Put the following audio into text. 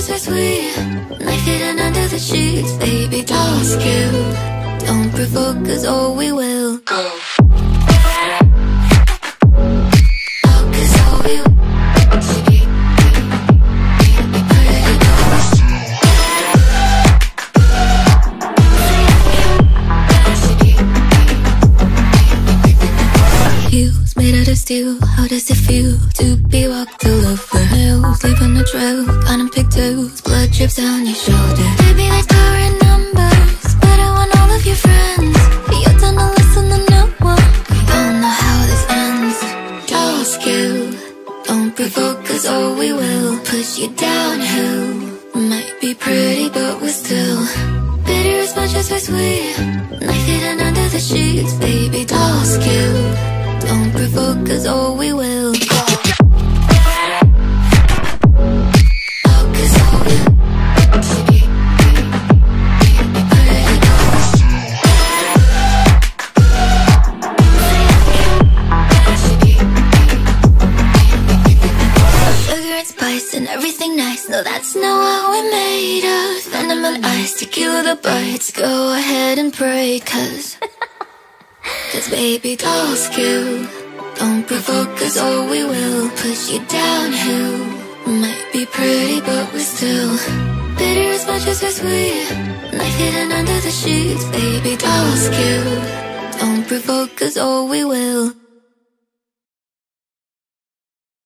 as we're sweet, knife hidden under the sheets. Baby, dolls cute, don't provoke, cause oh we will. Go. Still, how does it feel to be walked all over? Nails leaving a trail, counting pigtails, blood drips down your shoulder. Baby, there's power in numbers, but I want all of your friends. You're done to listen to no one. We all know how this ends. Y'all skill, don't provoke, cause oh we will push you downhill. Might be pretty, but we're still bitter as much as we're sweet. Knife hidden under the sheets, baby, doll skill. Don't provoke, cause oh we will. Sugar and spice and everything nice, no that's not what we're made of. Venom and ice, tequila the bites, go ahead and pray, cause baby, dolls kill. Don't provoke, cause oh we will push you downhill. Might be pretty, but we're still bitter as much as we're sweet. Knife hidden under the sheets, baby, dolls kill. Don't provoke, cause oh we will.